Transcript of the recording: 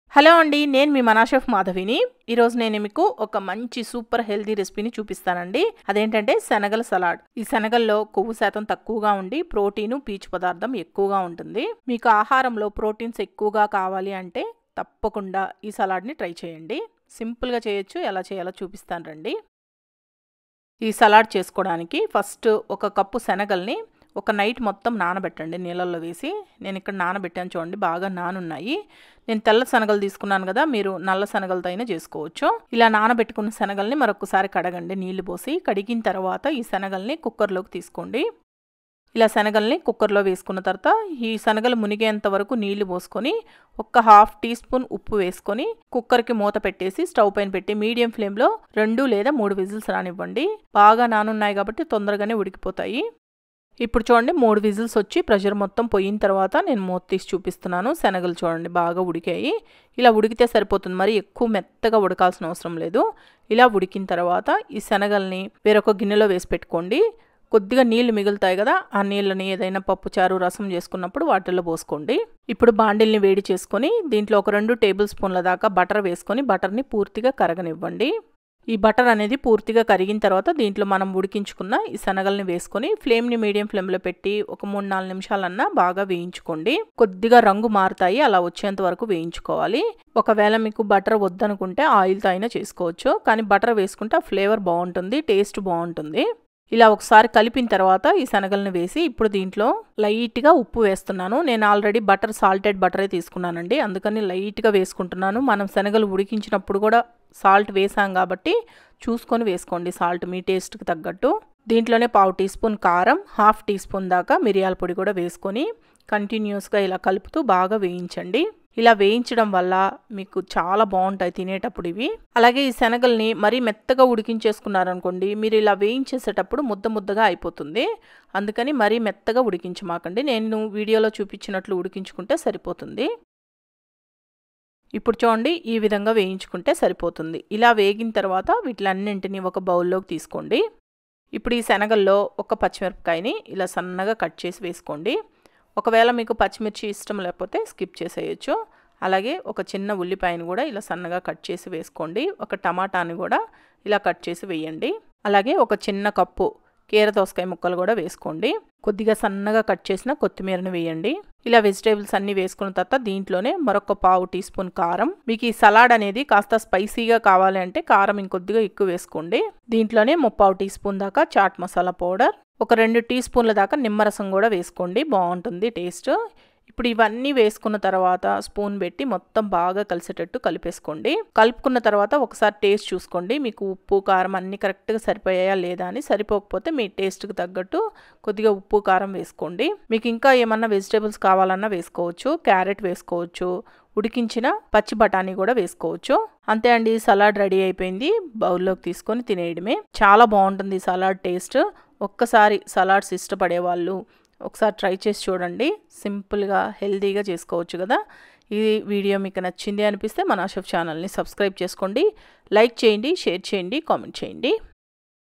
Hello అండి, నేను మీ మనాషెఫ్ మాధవిని. ఈరోజు నేను మీకు ఒక మంచి సూపర్ హెల్తీ రెసిపీని చూపిస్తానండి. అదేంటంటే శనగల సలాడ్. ఈ శనగల్లో కొవ్వు శాతం తక్కువగా ఉండి ప్రోటీను పీచు పదార్థం ఎక్కువగా ఉంటుంది. మీకు ఆహారంలో ప్రోటీన్స్ ఎక్కువగా కావాలి అంటే తప్పకుండా ఈ సలాడ్ని ట్రై చేయండి. సింపుల్గా చేయొచ్చు, ఎలా చేయాలో చూపిస్తాను రండి. ఈ సలాడ్ చేసుకోవడానికి ఫస్ట్ ఒక కప్పు శనగల్ని ఒక నైట్ మొత్తం నానబెట్టండి నీళ్ళల్లో వేసి. నేను ఇక్కడ నానబెట్టాను చూడండి, బాగా నానున్నాయి. నేను తెల్ల శనగలు తీసుకున్నాను కదా, మీరు నల్ల శనగలతో అయినా చేసుకోవచ్చు. ఇలా నానబెట్టుకున్న శనగల్ని మరొకసారి కడగండి నీళ్లు పోసి. కడిగిన తర్వాత ఈ శనగల్ని కుక్కర్లోకి తీసుకోండి. ఇలా శనగల్ని కుక్కర్లో వేసుకున్న తర్వాత ఈ శనగలు మునిగేంత వరకు నీళ్లు పోసుకొని ఒక 1/2 టీ స్పూన్ ఉప్పు వేసుకొని కుక్కర్కి మూత పెట్టేసి స్టవ్ పైన పెట్టి మీడియం ఫ్లేమ్లో 2 లేదా 3 విజిల్స్ రానివ్వండి. బాగా నానున్నాయి కాబట్టి తొందరగానే ఉడికిపోతాయి. ఇప్పుడు చూడండి 3 విజిల్స్ వచ్చి ప్రెషర్ మొత్తం పోయిన తర్వాత నేను మూత తీసి చూపిస్తున్నాను. శనగలు చూడండి బాగా ఉడికాయి. ఇలా ఉడికితే సరిపోతుంది, మరి ఎక్కువ మెత్తగా ఉడకాల్సిన అవసరం లేదు. ఇలా ఉడికిన తర్వాత ఈ శనగల్ని వేరొక గిన్నెలో వేసి పెట్టుకోండి. కొద్దిగా నీళ్లు మిగులుతాయి కదా, ఆ నీళ్ళని ఏదైనా పప్పుచారు రసం చేసుకున్నప్పుడు వాటిల్లో పోసుకోండి. ఇప్పుడు బాండిల్ని వేడి చేసుకొని దీంట్లో ఒక 2 టేబుల్ స్పూన్ల దాకా బటర్ వేసుకొని బటర్ని పూర్తిగా కరగనివ్వండి. ఈ బటర్ అనేది పూర్తిగా కరిగిన తర్వాత దీంట్లో మనం ఉడికించుకున్న ఈ శనగల్ని వేసుకొని ఫ్లేమ్ని మీడియం ఫ్లేమ్లో పెట్టి ఒక 3-4 నిమిషాలన్నా బాగా వేయించుకోండి. కొద్దిగా రంగు మారుతాయి, అలా వచ్చేంత వరకు వేయించుకోవాలి. ఒకవేళ మీకు బటర్ వద్దనుకుంటే ఆయిల్తో అయినా చేసుకోవచ్చు, కానీ బటర్ వేసుకుంటే ఆ ఫ్లేవర్ బాగుంటుంది, టేస్ట్ బాగుంటుంది. ఇలా ఒకసారి కలిపిన తర్వాత ఈ శనగలను వేసి ఇప్పుడు దీంట్లో లైట్గా ఉప్పు వేస్తున్నాను. నేను ఆల్రెడీ సాల్టెడ్ బటరే తీసుకున్నానండి, అందుకని లైట్గా వేసుకుంటున్నాను. మనం శనగలు ఉడికించినప్పుడు కూడా సాల్ట్ వేసాం కాబట్టి చూసుకొని వేసుకోండి సాల్ట్ మీ టేస్ట్కి తగ్గట్టు. దీంట్లోనే 1/2 టీ స్పూన్ కారం, 1/2 టీ స్పూన్ దాకా మిరియాల పొడి కూడా వేసుకొని కంటిన్యూస్గా ఇలా కలుపుతూ బాగా వేయించండి. ఇలా వేయించడం వల్ల మీకు చాలా బాగుంటాయి తినేటప్పుడు ఇవి. అలాగే ఈ శనగల్ని మరీ మెత్తగా ఉడికించేసుకున్నారనుకోండి, మీరు ఇలా వేయించేసేటప్పుడు ముద్దగా అయిపోతుంది. అందుకని మరీ మెత్తగా ఉడికించమాకండి, నేను వీడియోలో చూపించినట్లు ఉడికించుకుంటే సరిపోతుంది. ఇప్పుడు చూడండి ఈ విధంగా వేయించుకుంటే సరిపోతుంది. ఇలా వేగిన తర్వాత వీటిలన్నింటినీ ఒక బౌల్లోకి తీసుకోండి. ఇప్పుడు ఈ శనగల్లో ఒక పచ్చిమిరపకాయని ఇలా సన్నగా కట్ చేసి వేసుకోండి. ఒకవేళ మీకు పచ్చిమిర్చి ఇష్టం లేకపోతే స్కిప్ చేసేయచ్చు. అలాగే ఒక చిన్న ఉల్లిపాయను కూడా ఇలా సన్నగా కట్ చేసి వేసుకోండి. ఒక టమాటాని కూడా ఇలా కట్ చేసి వేయండి. అలాగే ఒక చిన్న కప్పు కీర దోసకాయ ముక్కలు కూడా వేసుకోండి. కొద్దిగా సన్నగా కట్ చేసిన కొత్తిమీరని వేయండి. ఇలా వెజిటేబుల్స్ అన్నీ వేసుకున్న తర్వాత దీంట్లోనే మరొక 1/2 టీ స్పూన్ కారం. మీకు ఈ సలాడ్ అనేది కాస్త స్పైసీగా కావాలి అంటే కారం ఇంకొద్దిగా ఎక్కువ వేసుకోండి. దీంట్లోనే 3/4 టీ స్పూన్ దాకా చాట్ మసాలా పౌడర్, ఒక 2 టీ స్పూన్ల దాకా నిమ్మరసం కూడా వేసుకోండి, బాగుంటుంది టేస్ట్. ఇప్పుడు ఇవన్నీ వేసుకున్న తర్వాత స్పూన్ పెట్టి మొత్తం బాగా కలిసేటట్టు కలిపేసుకోండి. కలుపుకున్న తర్వాత ఒకసారి టేస్ట్ చూసుకోండి, మీకు ఉప్పు కారం అన్నీ కరెక్ట్గా సరిపోయాయా లేదా అని. సరిపోకపోతే మీ టేస్ట్కి తగ్గట్టు కొద్దిగా ఉప్పు కారం వేసుకోండి. మీకు ఇంకా ఏమన్నా వెజిటేబుల్స్ కావాలన్నా వేసుకోవచ్చు, క్యారెట్ వేసుకోవచ్చు, ఉడికించిన పచ్చి బఠానీ కూడా వేసుకోవచ్చు. అంతే అండి, సలాడ్ రెడీ అయిపోయింది. బౌల్లోకి తీసుకొని తినేయడమే. చాలా బాగుంటుంది సలాడ్ టేస్ట్. ఒక్కసారి సలాడ్స్ ఇష్టపడే వాళ్ళు ఒకసారి ట్రై చేసి చూడండి. సింపుల్గా హెల్తీగా చేసుకోవచ్చు కదా. ఈ వీడియో మీకు నచ్చింది అనిపిస్తే మనాషెఫ్ ఛానల్ని సబ్స్క్రైబ్ చేసుకోండి, లైక్ చేయండి, షేర్ చేయండి, కామెంట్ చేయండి.